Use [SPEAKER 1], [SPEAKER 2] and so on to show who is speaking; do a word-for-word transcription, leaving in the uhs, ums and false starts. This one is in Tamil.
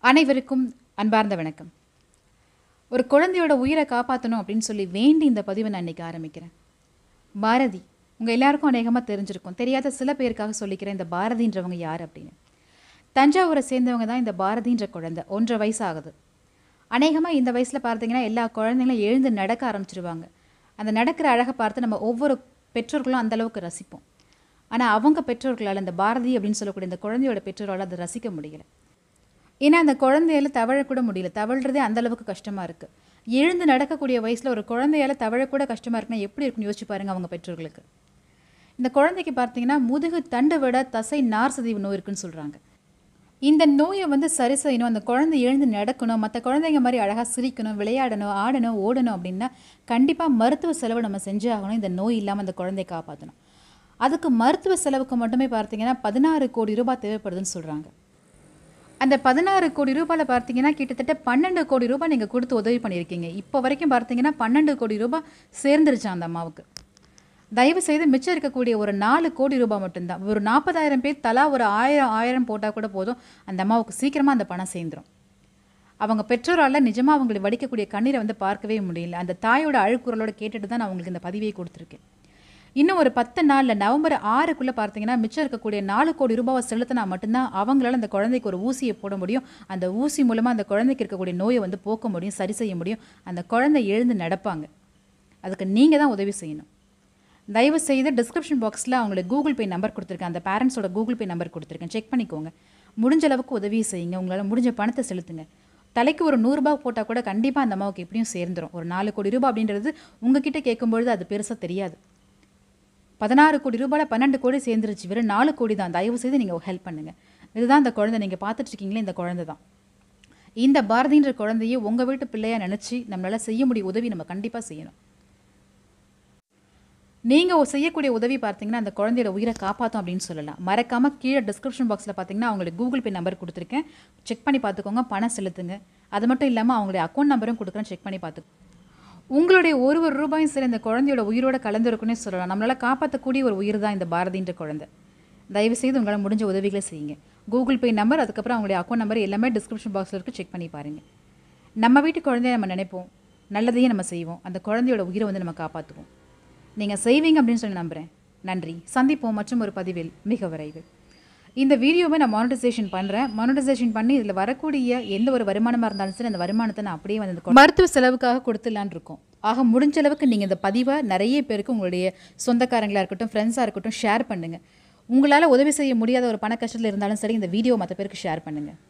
[SPEAKER 1] அனைவருக்கும் அன்பார்ந்த வணக்கம். ஒரு குழந்தையோட உயிரை காப்பாற்றணும் அப்படின்னு சொல்லி வேண்டி இந்த பதிவை நான் இன்றைக்கி ஆரம்பிக்கிறேன். பாரதி உங்கள் எல்லாருக்கும் அநேகமாக தெரிஞ்சிருக்கும். தெரியாத சில பேருக்காக சொல்லிக்கிறேன் இந்த பாரதின்றவங்க யார் அப்படின்னு. தஞ்சாவூரை சேர்ந்தவங்க தான் இந்த பாரதின்ற குழந்தை. ஒன்றரை வயசு ஆகுது. அநேகமாக இந்த வயசில் பார்த்தீங்கன்னா எல்லா குழந்தைங்களும் எழுந்து நடக்க ஆரம்பிச்சிருவாங்க. அந்த நடக்கிற அழகை பார்த்து நம்ம ஒவ்வொரு பெற்றோர்களும் அந்தளவுக்கு ரசிப்போம். ஆனால் அவங்க பெற்றோர்களால் இந்த பாரதி அப்படின்னு சொல்லக்கூடிய இந்த குழந்தையோட பெற்றோரால் அதை ரசிக்க முடியல. ஏன்னா அந்த குழந்தையால் தவழக்கூட முடியல. தவழ்கிறதே அந்தளவுக்கு கஷ்டமாக இருக்குது. எழுந்து நடக்கக்கூடிய வயசில் ஒரு குழந்தையால் தவழக்கூட கஷ்டமாக இருக்குன்னா எப்படி இருக்குன்னு யோசிச்சு பாருங்கள் அவங்க பெற்றோர்களுக்கு. இந்த குழந்தைக்கு பார்த்தீங்கன்னா முதுகு தண்டு விட தசை நார் சதிவு நோய் இருக்குன்னு சொல்கிறாங்க. இந்த நோயை வந்து சரி செய்யணும், அந்த குழந்தை எழுந்து நடக்கணும், மற்ற குழந்தைங்க மாதிரி அழகாக சிரிக்கணும், விளையாடணும், ஆடணும், ஓடணும் அப்படின்னா கண்டிப்பாக மருத்துவ செலவு நம்ம செஞ்சே ஆகணும். இந்த நோய் இல்லாமல் அந்த குழந்தையை காப்பாற்றணும். அதுக்கு மருத்துவ செலவுக்கு மட்டுமே பார்த்தீங்கன்னா பதினாறு கோடி ரூபாய் தேவைப்படுதுன்னு சொல்கிறாங்க. அந்த பதினாறு கோடி ரூபாயில் பார்த்தீங்கன்னா கிட்டத்தட்ட பன்னெண்டு கோடி ரூபாய் நீங்கள் கொடுத்து உதவி பண்ணியிருக்கீங்க. இப்போ வரைக்கும் பார்த்தீங்கன்னா பன்னெண்டு கோடி ரூபாய் சேர்ந்துருச்சு அந்த அம்மாவுக்கு. தயவு செய்து மிச்சம் இருக்கக்கூடிய ஒரு நாலு கோடி ரூபாய் மட்டும்தான். ஒரு நாற்பதாயிரம் பேர் தலா ஒரு ஆயிரம் ஆயிரம் போட்டால் கூட போதும், அந்த அம்மாவுக்கு சீக்கிரமாக அந்த பணம் சேர்ந்துடும். அவங்க பெற்றோரால் நிஜமாக அவங்களுக்கு வடிக்கக்கூடிய கண்ணீரை வந்து பார்க்கவே முடியல. அந்த தாயோட அழுக்குறலோட கேட்டுட்டு தான் நான் அவங்களுக்கு இந்த பதிவை கொடுத்துருக்கேன். இன்னும் ஒரு பத்து நாளில் நவம்பர் ஆறுக்குள்ளே பார்த்தீங்கன்னா மிச்சம் இருக்கக்கூடிய நாலு கோடி ரூபாவை செலுத்தினா மட்டும்தான் அவங்களால அந்த குழந்தைக்கு ஒரு ஊசியை போட முடியும். அந்த ஊசி மூலமாக அந்த குழந்தைக்கு இருக்கக்கூடிய நோயை வந்து போக்க முடியும், சரி செய்ய முடியும். அந்த குழந்தை எழுந்து நடப்பாங்க. அதுக்கு நீங்கள் தான் உதவி செய்யணும். தயவு செய்து டிஸ்கிரிப்ஷன் பாக்ஸில் அவங்களுக்கு கூகுள் பே நம்பர் கொடுத்துருக்கேன். அந்த பேரண்ட்ஸோட கூகுள் பே நம்பர் கொடுத்துருக்கேன். செக் பண்ணிக்கோங்க. முடிஞ்ச அளவுக்கு உதவி செய்யுங்க. உங்களால் முடிஞ்ச பணத்தை செலுத்துங்க. தலைக்கு ஒரு நூறுரூபா போட்டால் கூட கண்டிப்பாக அந்த அம்மாவுக்கு எப்படியும் சேர்ந்துடும். ஒரு நாலு கோடி ரூபாய் அப்படின்றது உங்ககிட்ட கேட்கும்பொழுது அது பெருசாக தெரியாது. பதினாறு கோடி ரூபாயில் பன்னெண்டு கோடி சேர்ந்துருச்சு. வெறும் நாலு கோடி தான். தயவு செய்து நீங்கள் ஹெல்ப் பண்ணுங்கள். இதுதான் இந்த குழந்தை நீங்கள் பார்த்துட்ருக்கீங்களே, இந்த குழந்தை தான். இந்த பாரதின்ற குழந்தையை உங்கள் வீட்டு பிள்ளையாக நினச்சி நம்மளால் செய்ய முடிய உதவி நம்ம கண்டிப்பாக செய்யணும். நீங்கள் செய்யக்கூடிய உதவி பார்த்தீங்கன்னா அந்த குழந்தையோட உயிரை காப்பாற்றும் அப்படின்னு சொல்லலாம். மறக்காமல் கீழே டிஸ்கிரிப்ஷன் பாக்ஸில் பார்த்தீங்கன்னா அவங்களுக்கு கூகுள் பே நம்பர் கொடுத்துருக்கேன். செக் பண்ணி பார்த்துக்கோங்க. பணம் செலுத்துங்க. அது மட்டும் இல்லாமல் அவங்களுடைய அக்கௌண்ட் நம்பரும் கொடுக்குறேன். செக் பண்ணி பார்த்துக்கோங்க. உங்களுடைய ஒரு ஒரு ரூபாயும் சரி இந்த குழந்தையோட உயிரோட கலந்துருக்குன்னே சொல்லலாம். நம்மளால் காப்பாற்றக்கூடிய ஒரு உயிர் தான் இந்த பாரதின்ற குழந்தை. தயவுசெய்து உங்களால் முடிஞ்ச உதவிகளை செய்யுங்க. கூகுள் பே நம்பர், அதுக்கப்புறம் அவங்களுடைய அக்கௌண்ட் நம்பர் எல்லாமே டிஸ்கிரிப்ஷன் பாக்ஸில் இருக்குது. செக் பண்ணி பாருங்கள். நம்ம வீட்டு குழந்தைய நம்ம நினைப்போம், நல்லதையே நம்ம செய்வோம். அந்த குழந்தையோட உயிரை வந்து நம்ம காப்பாற்றுவோம். நீங்கள் செய்வீங்க அப்படின்னு சொல்லி நம்புகிறேன். நன்றி. சந்திப்போம் மற்றும் ஒரு பதிவில் மிக விரைவில். இந்த வீடியோவை நான் மானிட்டைசேஷன் பண்ணுறேன். மானிட்டைசேஷன் பண்ணி இதில் வரக்கூடிய எந்த ஒரு வருமானமாக இருந்தாலும் சரி அந்த வருமானத்தை நான் அப்படியே வந்து மருத்துவ செலவுக்காக கொடுத்துலான் இருக்கோம். ஆக முடிஞ்ச அளவுக்கு நீங்கள் இந்த பதிவை நிறைய பேருக்கு உங்களுடைய சொந்தக்காரங்களாக இருக்கட்டும், ஃப்ரெண்ட்ஸாக இருக்கட்டும் ஷேர் பண்ணுங்கள். உங்களால் உதவி செய்ய முடியாத ஒரு பண கஷ்டத்தில் இருந்தாலும் சரி இந்த வீடியோ மற்ற பேருக்கு ஷேர் பண்ணுங்கள்.